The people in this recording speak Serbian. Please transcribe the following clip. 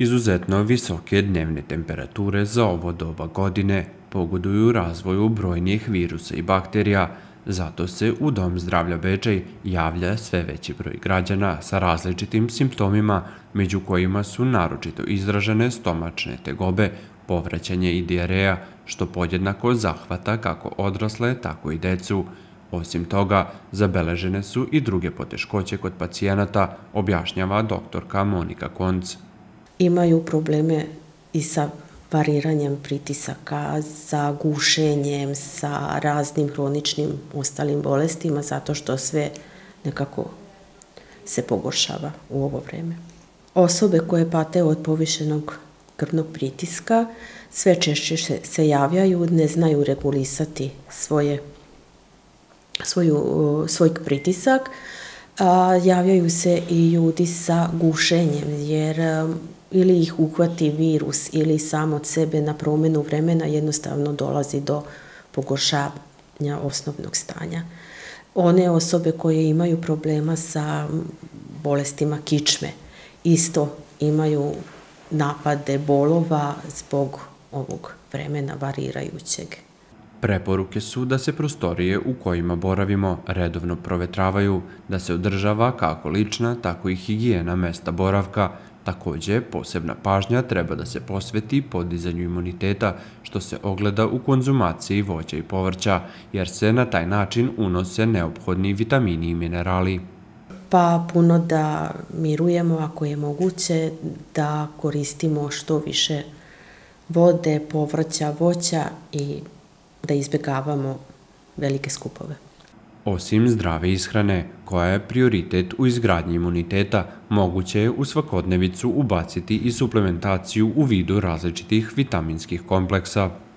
Izuzetno visoke dnevne temperature za ovo doba godine pogoduju razvoju brojnih virusa i bakterija, zato se u Dom zdravlja Bečej javlja sve veći broj građana sa različitim simptomima, među kojima su naročito izražene stomačne tegobe, povraćanje i dijareja, što podjednako zahvata kako odrasle, tako i decu. Osim toga, zabeležene su i druge poteškoće kod pacijenata, objašnjava doktorka Monika Konc. Imaju probleme i sa variranjem pritisaka, sa gušenjem, sa raznim hroničnim ostalim bolestima, zato što sve nekako se pogoršava u ovo vreme. Osobe koje pate od povišenog krvnog pritiska sve češće se javljaju, ne znaju regulisati svoj pritisak. Javljaju se i ljudi sa gušenjem, jer ili ih uhvati virus ili sam od sebe na promjenu vremena jednostavno dolazi do pogoršavanja osnovnog stanja. One osobe koje imaju problema sa bolestima kičme isto imaju napade bolova zbog ovog vremena varirajućeg. Preporuke su da se prostorije u kojima boravimo redovno provetravaju, da se održava kako lična, tako i higijena mesta boravka. Također, posebna pažnja treba da se posveti podizanju imuniteta, što se ogleda u konzumaciji voća i povrća, jer se na taj način unose neophodni vitamini i minerali. Pa puno da mirujemo, ako je moguće, da koristimo što više vode, povrća, voća i da izbjegavamo velike skupove. Osim zdrave ishrane, koja je prioritet u izgradnji imuniteta, moguće je u svakodnevicu ubaciti i suplementaciju u vidu različitih vitaminskih kompleksa.